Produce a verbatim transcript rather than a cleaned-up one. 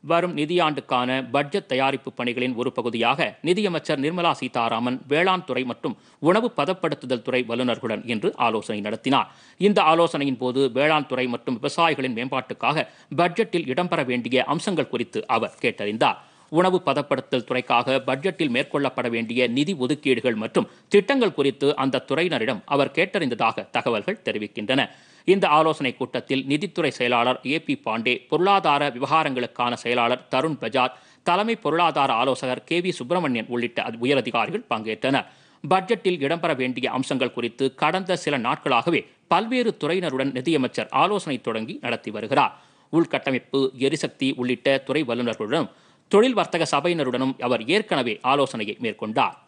வரும் நிதியாண்டுக்கான பட்ஜெட் தயாரிப்பு பணிகளின் ஒரு பகுதியாக நிதியமைச்சர் நிர்மலா சீதாராமன் வேளாண் துறை மற்றும் உணவு பதப்படுத்துதல் துறை வல்லுநர்களுடன் இன்று ஆலோசனை நடத்தினார். இந்த ஆலோசனையின் போது வேளாண் துறை மற்றும் விவசாயிகளின் மேம்பாட்டுக்காக பட்ஜெட்டில் இடம்பெற வேண்டிய அம்சங்கள் குறித்து அவர் கேட்டறிந்தார். உணவு பதப்படுத்தல் துறைக்காக பட்ஜெட்டில் மேற்கொள்ளப்பட வேண்டிய நிதி ஒதுக்கீடுகள் மற்றும் திட்டங்கள் குறித்து அந்த துறையினரிடம் அவர் கேட்டறிந்ததாக தகவல்கள் தெரிவிக்கின்றன. இந்த ஆலோசனைக் கூட்டத்தில் நிதித்துறை செயலாளர் ஏ பி பாண்டே, பொருளாதார விவகாரங்களுக்கான செயலாளர் தருண் பஜாஜ், தலைமை பொருளாதார ஆலோசகர் கே வி சுப்பிரமணியன் உள்ளிட்ட உயரதிகாரிகள் பங்கேற்றனர். பட்ஜெட்டில் இடம்பெற வேண்டிய அம்சங்கள் குறித்து கடந்த சில நாட்களாகவே பல்வேறு துறையினருடன் நிதியமைச்சர் ஆலோசனை தொடங்கி நடத்தி வருகிறார். உள்கட்டமைப்பு, எரிசக்தி உள்ளிட்ட துறை வல்லுநர்களுடனும் தொழில் வர்த்தக சபையினருடனும் அவர் ஏற்கனவே ஆலோசனையை மேற்கொண்டார்.